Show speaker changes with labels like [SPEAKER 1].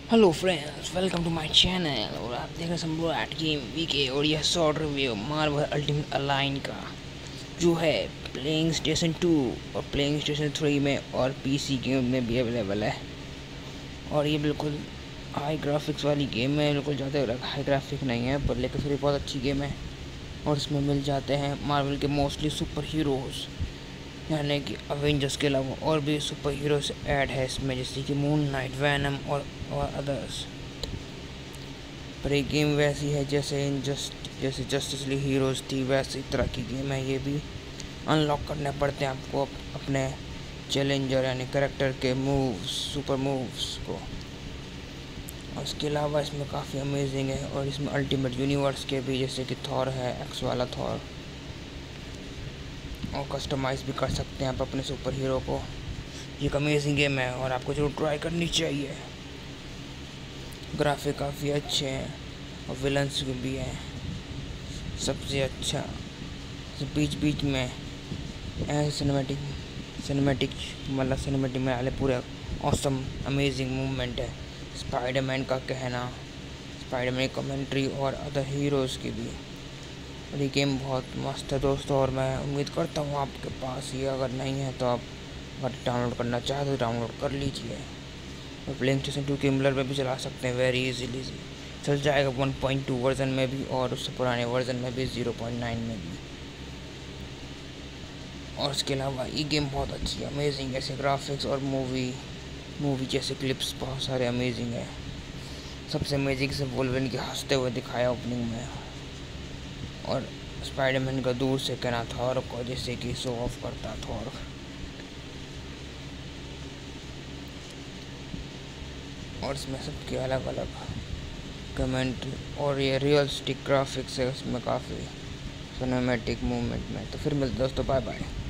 [SPEAKER 1] Hello friends, welcome to my channel. और आप देख रहे हैं सम्राट गेम वीके और यह short review Marvel ultimate alliance का जो है प्लेइंग स्टेशन 2 और प्लेइंग स्टेशन 3 में और पीसी गेम में भी अवेलेबल है। और ये बिल्कुल हाई ग्राफिक्स वाली गेम है, बिल्कुल ज़्यादा हाई ग्राफिक नहीं है पर लेकिन फिर भी बहुत अच्छी गेम है। और इसमें मिल जाते हैं मार्वल के मोस्टली सुपर हीरोज़, यानी कि अवेंजर्स के अलावा और भी सुपर हीरोज ऐड है इसमें, जैसे कि मून नाइट, वैनम और अदर्स। पर ये गेम वैसी है जैसे जस्टिस लीग हीरोज़ थी, वैसी तरह की गेम है। ये भी अनलॉक करने पड़ते हैं आपको अपने चैलेंजर यानी करेक्टर के मूव्स, सुपर मूव्स को। और इसके अलावा इसमें काफ़ी अमेजिंग है। और इसमें अल्टीमेट यूनिवर्स के भी, जैसे कि थॉर है, एक्स वाला थॉर, और कस्टमाइज़ भी कर सकते हैं आप अपने सुपर हीरो को। ये एक अमेजिंग गेम है और आपको जरूर ट्राई करनी चाहिए। ग्राफिक काफ़ी अच्छे हैं और विलन्स भी हैं सबसे अच्छा। तो बीच बीच में ऐसे सिनेमैटिक में आले पूरे ऑसम अमेजिंग मूवमेंट है। स्पाइडरमैन का कहना, स्पाइडरमैन की कमेंट्री और अदर हीरोज़ की भी। और ये गेम बहुत मस्त है दोस्तों, और मैं उम्मीद करता हूँ आपके पास ये अगर नहीं है तो आप अगर डाउनलोड करना चाहते तो डाउनलोड कर लीजिए। और प्लेइंग स्टेशन 2 के एमुलेटर में भी चला सकते हैं, वेरी इजीली चल जाएगा 1.2 वर्जन में भी और उससे पुराने वर्जन में भी 0.9 में भी। और इसके अलावा ये गेम बहुत अच्छी है, अमेजिंग ऐसे ग्राफिक्स और मूवी जैसे क्लिप्स बहुत सारे अमेजिंग है। सबसे अमेजिंग से वोल्वरिन के हंसते हुए दिखाया ओपनिंग में, और स्पाइडरमैन का दूर से कहना थॉर को जैसे कि शो ऑफ करता थॉर। और इसमें सबके अलग अलग कमेंट और ये रियलिस्टिक ग्राफिक्स है उसमें काफ़ी सिनेमैटिक मूवमेंट में। तो फिर मिलते दोस्तों, बाय बाय।